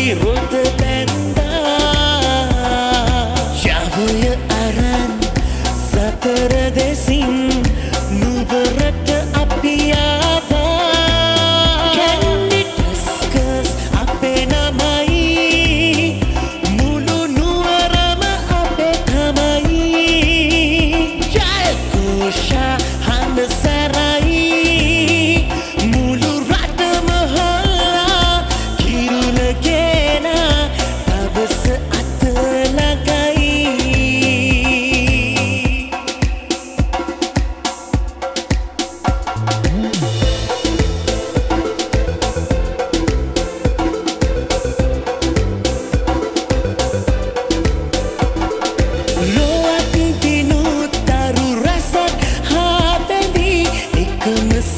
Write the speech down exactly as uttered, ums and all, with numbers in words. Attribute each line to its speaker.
Speaker 1: රොද බැන්දා යවය අරන් සතර දෙසින් නුවරට අපි ආවා කැන්ඩි ඩස්කස් අපේ නමයි මුළු නුවරම අපේ තමයි ජයഘോഷා හඬ සැරයි මුළු රටම හොල්ලා කිරුළගෙන දවස අත ළඟයි loak dinu taru rasak ha bendi ekම